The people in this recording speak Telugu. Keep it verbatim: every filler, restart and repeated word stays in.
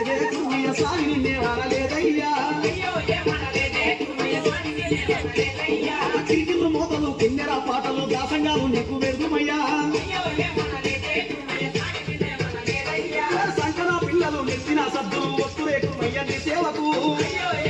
ఏమనలేదే కుమ్మయ్య స్వామి నిన్నే అనలేదయ్యా చిరుకిర్రు మోతలు కిన్నెర పాటలు దాసంగాలు నీకు వెరుగుమయ్యా సంకన పిల్లలు నెత్తిన సద్దులు వస్తురేకుమయ్య నీ సేవకు